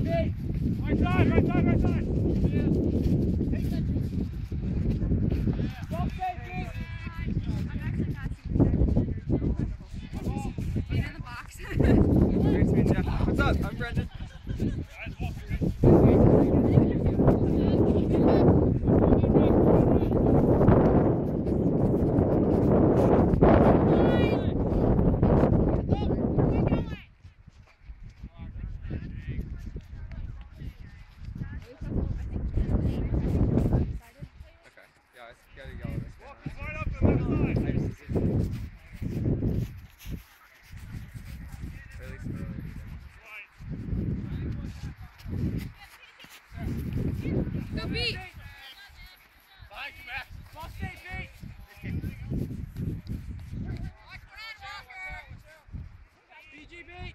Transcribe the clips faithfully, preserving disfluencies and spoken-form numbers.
Right side, right side, right side. Ball safety. He's in the box. Great to meet you. What's up? I'm Brendan. Go beat! Behind you, Max. Ball safety. B G B.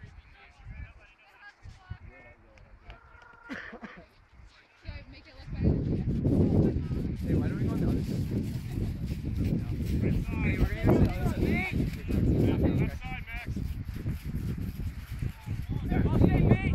Make it look better. Hey, why don't we go on the other side? Hey, we're gonna use the other side. Left side, Max. Ball safety.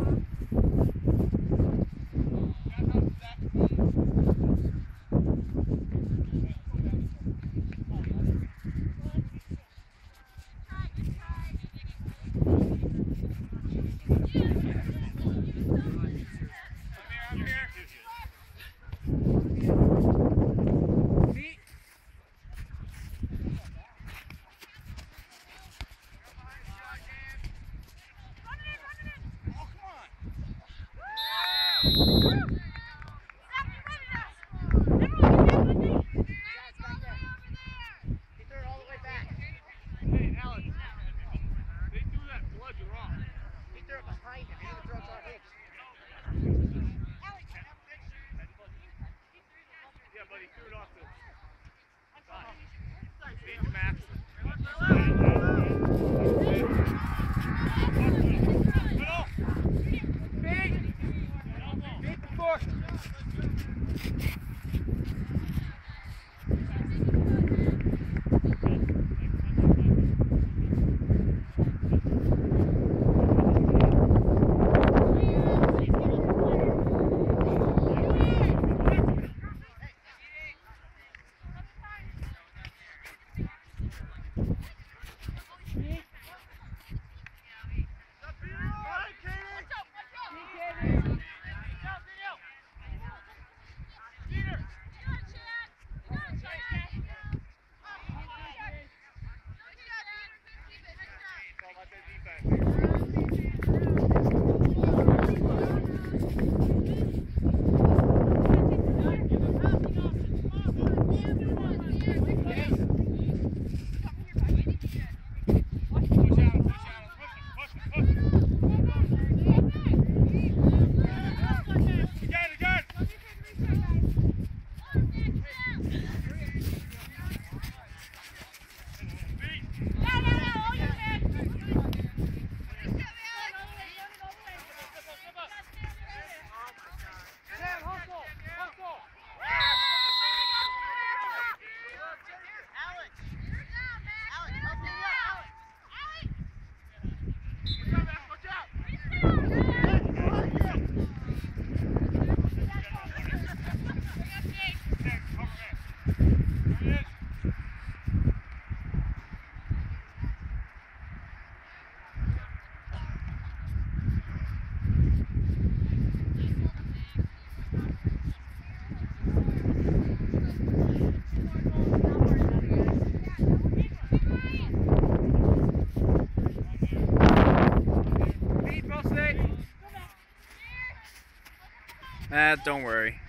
Ah, don't worry.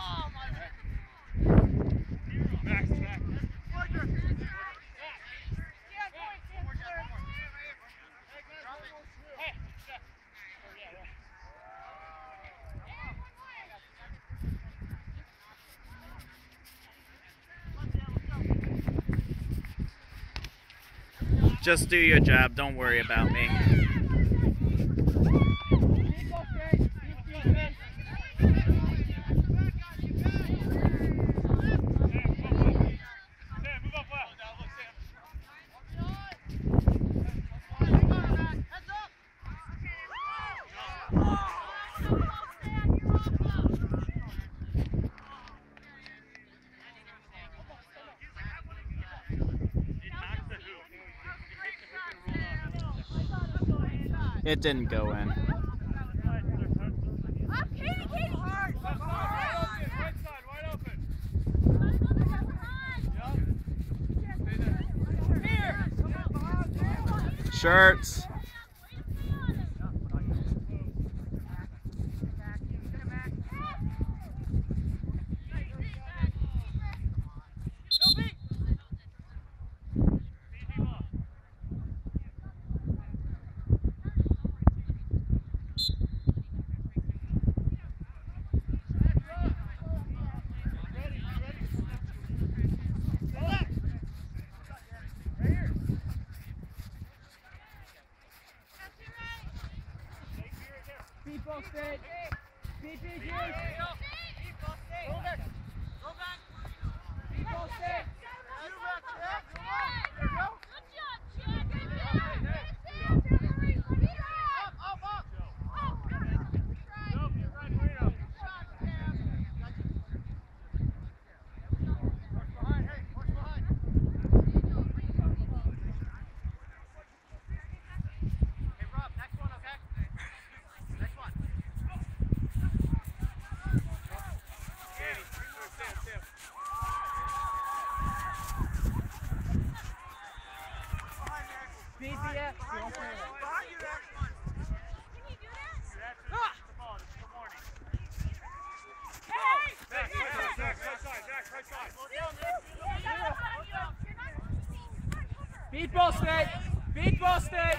Max, Max. Just do your job. Don't worry about me. Heads up! It didn't go in. Up, Katie, Katie! Right side, right side, wide open. Shirts. People stay. B G S U. Go back. Go back. People stay. B G S. Beat ball state. Beat ball state.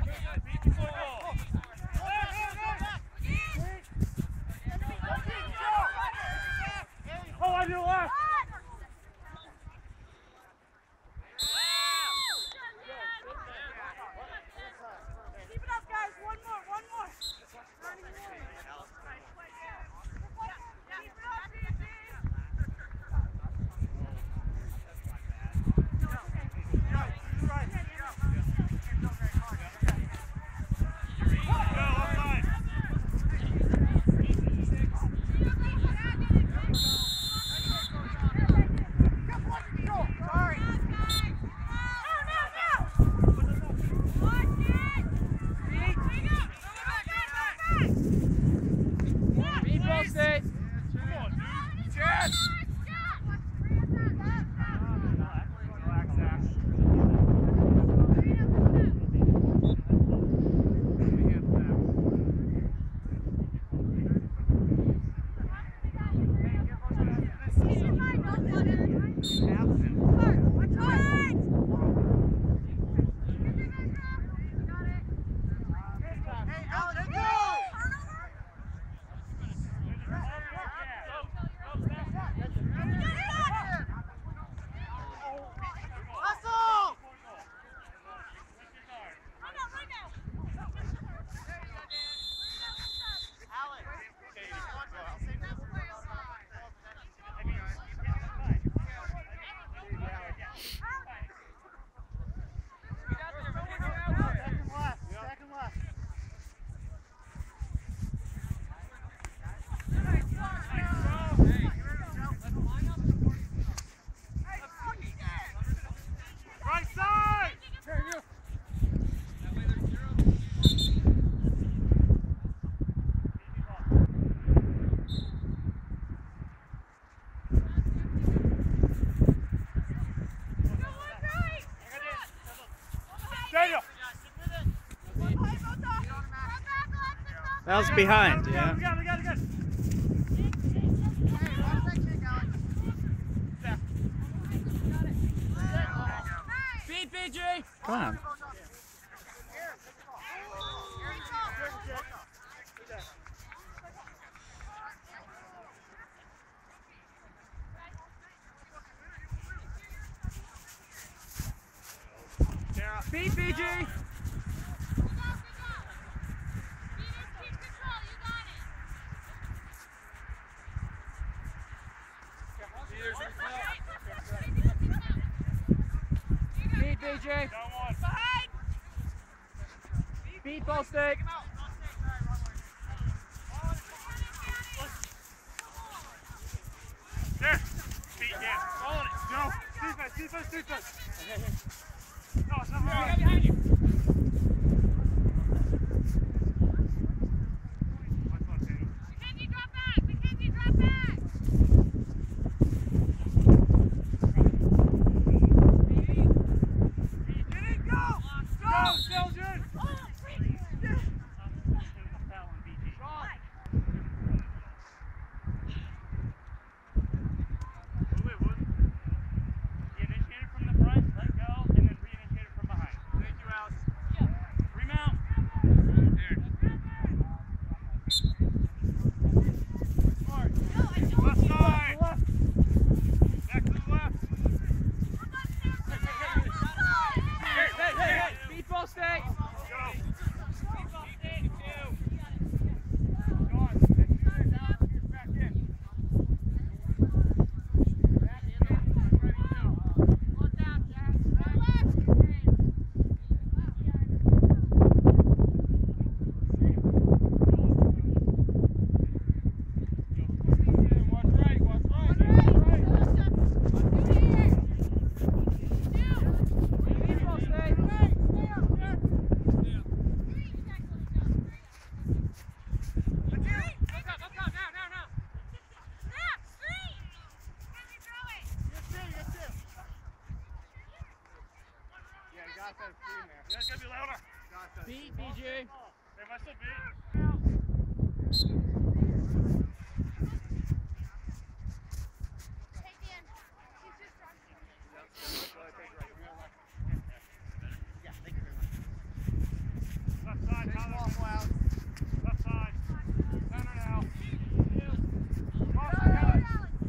Oh, I do left. Keep it up, guys. One more, one more. Beat ball state. Come on, dude. Yes. Right side! Daniel! That was behind, We yeah. got it, we got it, we got it, we got it. Beat B G! Come on. Beat B G! Beat B J! Beat ball stick! There! Beat, yeah. Follow it. Go! Defense, defense, defense! No, it's not right. Behind you! Beat, B J. They must have beat. Left side, Tyler. Left side. Center now. Boston, Alex.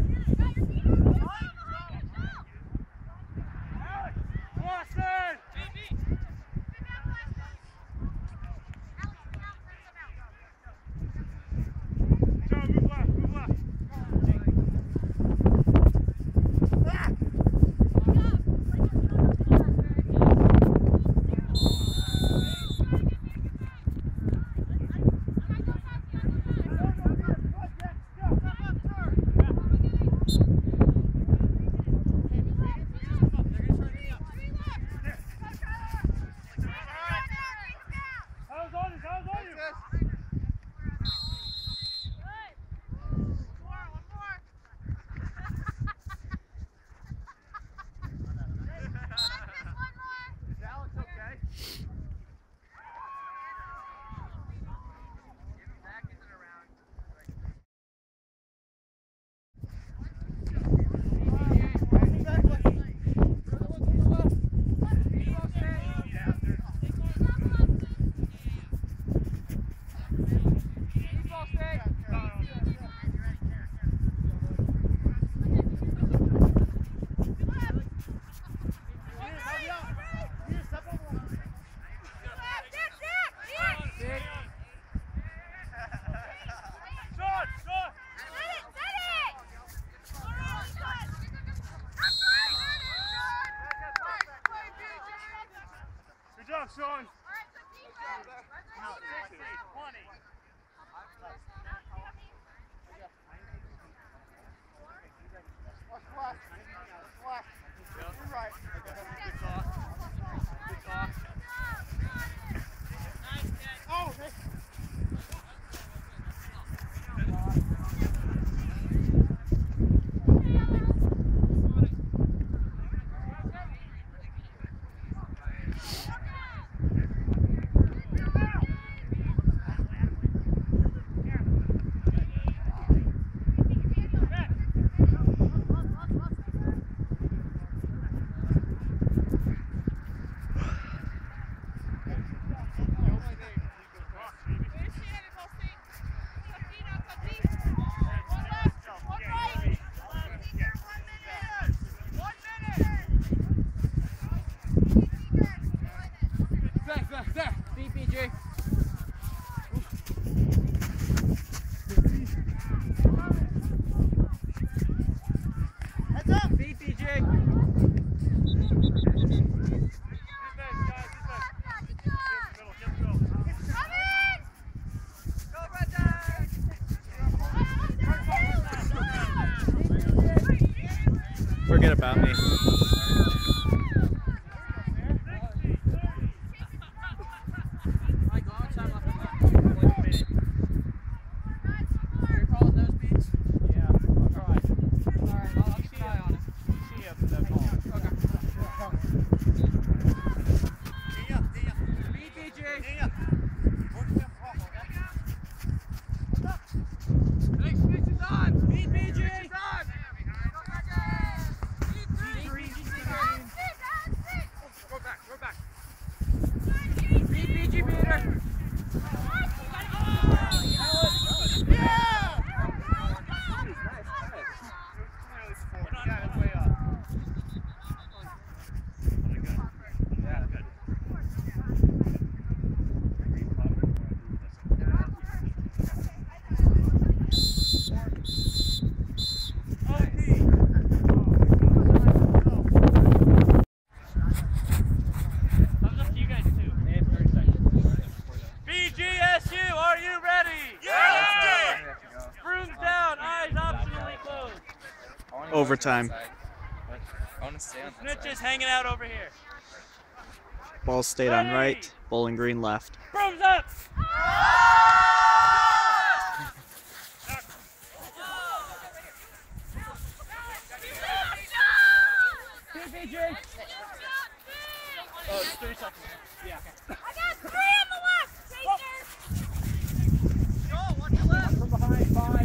Boston! Joe, move left, move left. How's on you? How's on you? Is Alex okay? Good job, Sean. Beat, B J. Heads up! Beat, B J. Forget about me. Overtime. I want to stay on that Snitch side. is hanging out over here. Ball stayed on right. Bowling Green left. Brooms up! B P G! Oh, it's three seconds. Yeah. I got three on the left. Chasers. From behind, five.